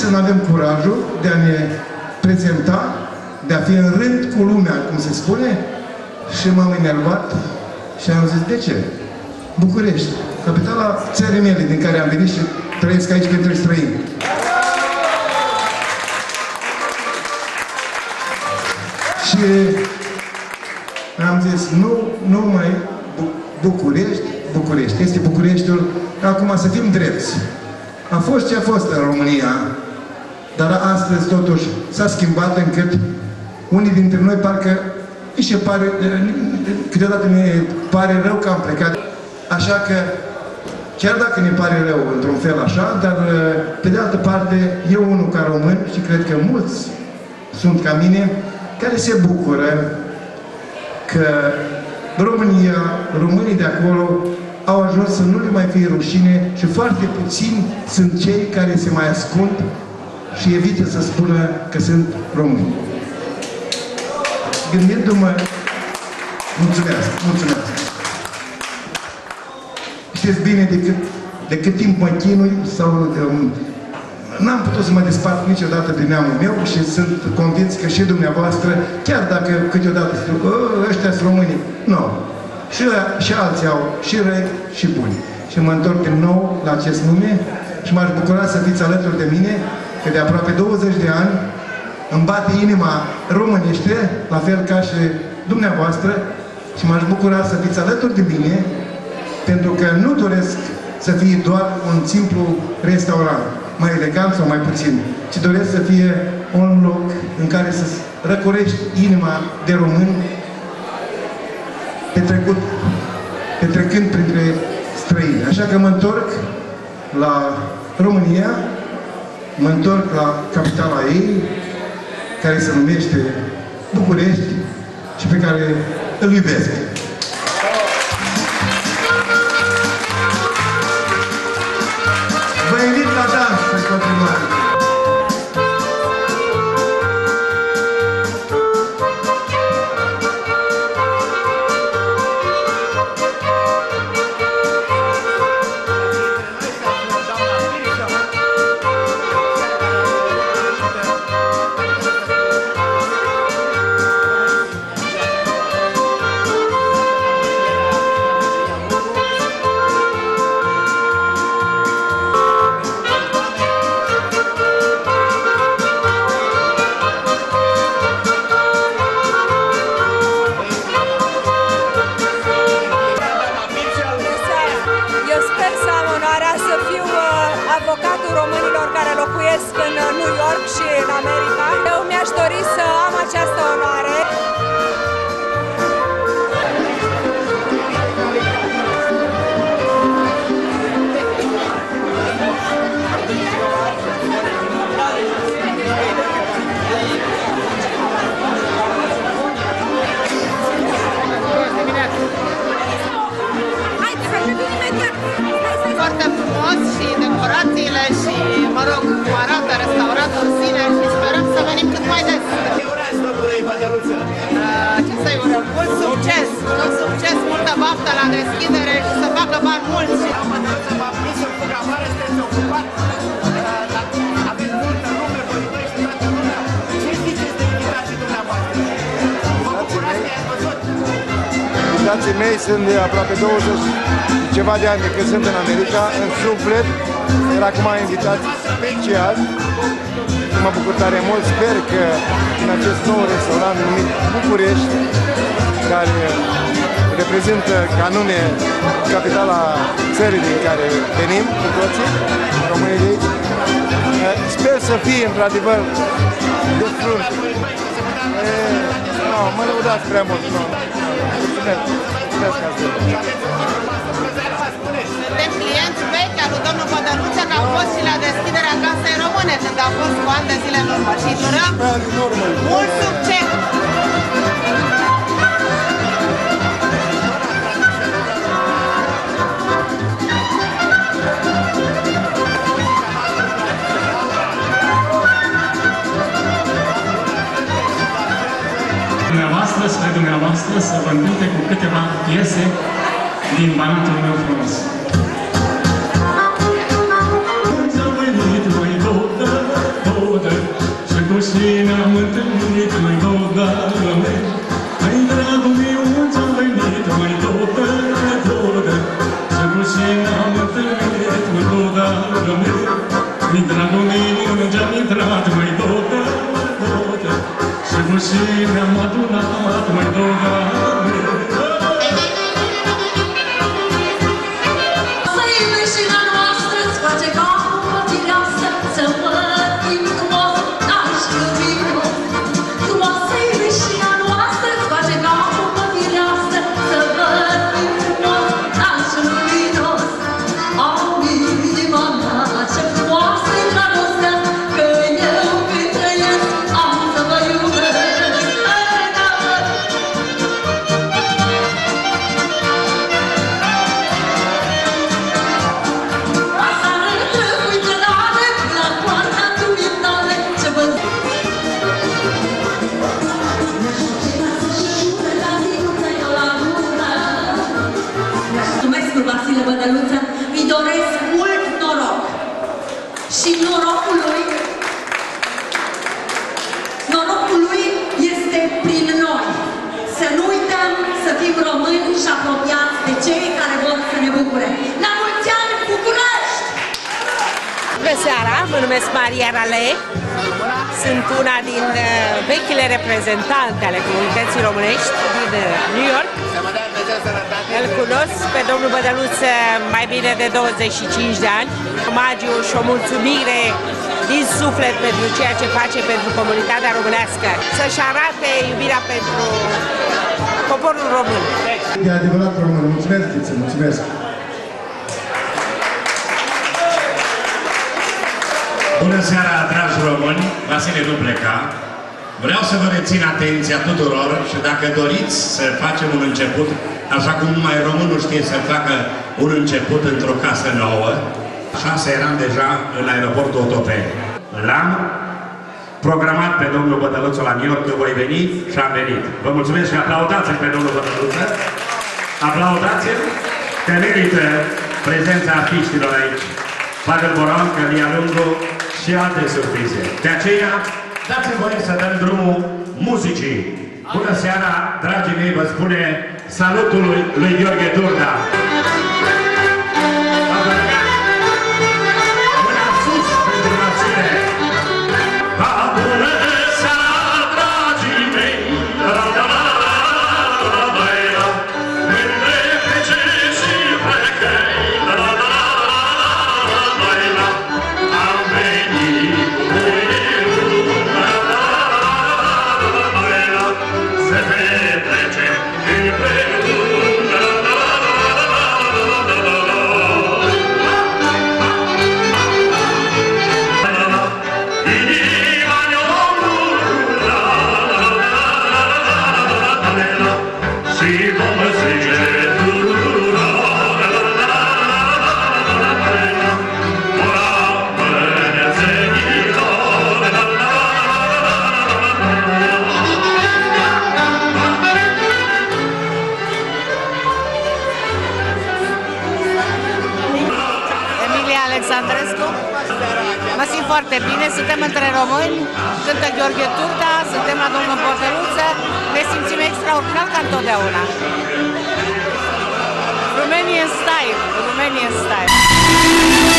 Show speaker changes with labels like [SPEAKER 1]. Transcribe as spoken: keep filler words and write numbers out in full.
[SPEAKER 1] să nu avem curajul de a ne prezenta, de a fi în rând cu lumea, cum se spune, și m-am enervat și am zis, de ce? București, capitala țării mele, din care am venit și trăiesc aici pentru străini. Și am zis, nu, nu mai București, București, este Bucureștiul, acum să fim drepți. A fost ce a fost în România, dar astăzi totuși s-a schimbat încât unii dintre noi parcă îi se pare, câteodată ne pare rău că am plecat. Așa că, chiar dacă ne pare rău într-un fel așa, dar pe de altă parte, eu unul ca român și cred că mulți sunt ca mine, care se bucură că România, românii de acolo au ajuns să nu le mai fie rușine și foarte puțini sunt cei care se mai ascund și evită să spună că sunt români. Gândindu-mă, mulțumesc, mulțumesc. Știți bine de cât, de cât timp mă chinui sau um, n-am putut să mă despart niciodată de neamul meu și sunt convins că și dumneavoastră, chiar dacă câteodată spun, ăștia sunt românii, nu. Și, și alții au și răi și buni. Și mă întorc din nou la acest nume și m-aș bucura să fiți alături de mine, că de aproape douăzeci de ani îmi bate inima românește, la fel ca și dumneavoastră, și m-aș bucura să fiți alături de mine, pentru că nu doresc să fie doar un simplu restaurant, mai elegant sau mai puțin, ci doresc să fie un loc în care să răcorești inima de români petrecut, petrecând printre străini. Așa că mă întorc la România, mă întorc la capitala ei, care se numește București și pe care îl iubesc. Vă invit la dans în continuare.
[SPEAKER 2] avocatul românilor care locuiesc în New York și în America. Eu mi-aș dori să am această onoare.
[SPEAKER 3] Foarte frumos și decorațiile și, mă rog, cum arată restauratul în sine și sperăm să venim cât mai des. Ce să-i urăm? Mult succes! Mult succes, multă baftă la deschidere și să facă bani mulți!
[SPEAKER 4] Invitații mei sunt de aproape douăzeci ceva de ani de când sunt în America, în suflet, iar acum am invitat special. Mă bucur tare mult, sper că în acest nou restaurant numit București, care reprezintă ca nume capitala țării din care venim cu toții, românii de aici, sper să fie într-adevăr de frunt. Nu, mă lăudați prea mult, nu. Mulțumesc, mulțumesc ca zi.
[SPEAKER 3] Suntem clienți vechi al lui domnul Bădănuță, că au fost și la deschiderea Casei Române, când a fost cu ani de zile în urmă. Și durăm mult succes!
[SPEAKER 5] Dumneavoastră, spre dumneavoastră, să vă întâlne cu câteva piese din Banatul meu frumos. și ne-am adunat, măi, Doamne.
[SPEAKER 6] Să iei veșina noastră, îți face capul pe fireastră, să pătim frumos, naș luminos. Frumoasă-i veșina noastră, îți face capul pe fireastră, să pătim frumos, naș luminos. Au inima mea, ce frumoasă-i dragostea, că eu când trăiesc am să vă iubesc. Vasile Bădăluță, îi doresc mult noroc și norocul lui, norocul lui este prin noi. Să nu uităm să fim români și apropiați de cei care vor să ne bucure. La mulți ani, București!
[SPEAKER 2] Bună seara, mă numesc Maria Rale, sunt una din uh, vechile reprezentante ale comunității românești din uh, New York. Îl cunosc pe domnul Bădăluță mai bine de douăzeci și cinci de ani. Omagiu și o mulțumire din suflet pentru ceea ce face pentru comunitatea românească. Să-și arate iubirea pentru poporul român.
[SPEAKER 1] E adevărat român. Mulțumesc, Chiță, mulțumesc.
[SPEAKER 7] Bună seara, dragi români! Vasile nu pleca. Vreau să vă rețin atenția tuturor și dacă doriți să facem un început, așa cum numai românul știe să facă un început într-o casă nouă, așa să eram deja în aeroportul Otopeni. L-am programat pe domnul Bădăluță la New York că voi veni și am venit. Vă mulțumesc și aplaudați-l pe domnul Bădăluță. Aplaudați-l că merită prezența artiștilor aici. Pavel Boran, Călia Lungu și alte surprize. De aceea, dați-mi voie să dăm drumul muzicii. Bună seara, dragii mei, vă spune salutul lui, lui Gheorghe Durda. Mâna sus pentru națiune. Bună seara, dragii mei, mâine plece și plecăi. Am venit cu să petrece împreună. Inima ne-o mură și vom zice tuturor ora bănețenilor.
[SPEAKER 3] Emilia Alexandrescu. Mă simt foarte bine, suntem între români, cântă Gheorghe Durda, suntem la domnul Bădăluță, ne simțim extraordinar ca întotdeauna. Romanian style, Romanian style.